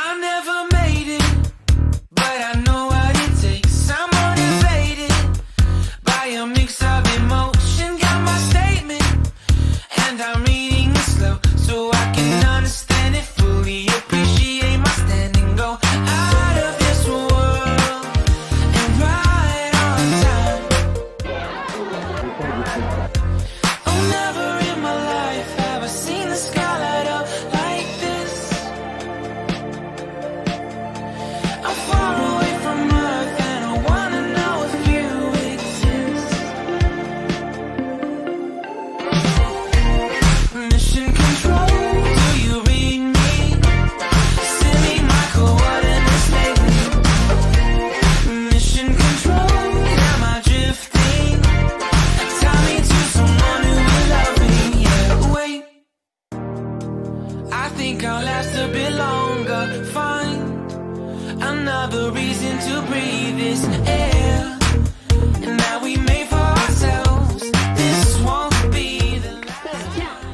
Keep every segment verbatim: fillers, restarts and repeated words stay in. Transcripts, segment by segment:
I never made it, but I know what it takes. I'm motivated by a mix of emotion. Got my statement, and I'm reading it slow so I can understand it fully. Appreciate my standing, go out of this world and right on time. Oh, never in my life have I seen the sky light up like this. I'm far away from Earth and I wanna know if you exist. Mission control, do you read me? Send me my coordinates lately. Mission control, am I drifting? Tie me to someone who will love me. Yeah, wait, I think I'll last a bit longer. Find another reason to breathe this air. And now we made for ourselves. This won't be the last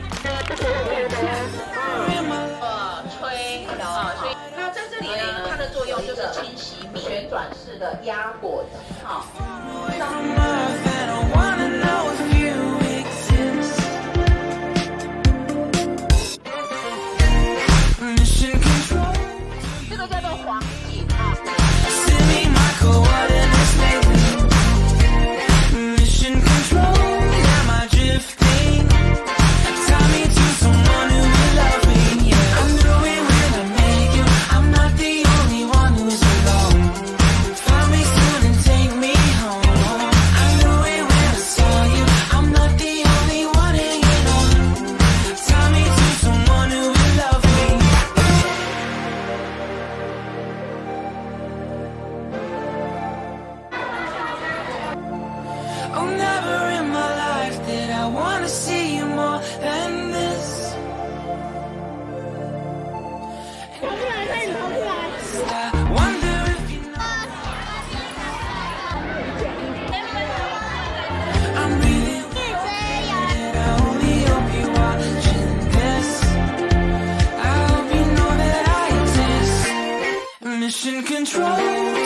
in my life. 呃，吹啊，所以那在这里呢，它的作用就是清洗米，旋转式的压过的，好。 From Earth and I wanna know if you exist. Mission control. 这个叫做黄金啊。 Send me my coordinates lately. Mission control. Am I drifting? Tie me to someone who will love me. Yeah, I knew it when I met you. I'm not the only one who's alone. Find me soon and take me home. I knew it when I saw you. I'm not the only one hanging on. Tie me to someone who will love me. Oh, never in my life did I wanna see you more than this. I wonder if you know I'm really wicked. I only hope you're watching this. I hope you know that I exist. Mission control.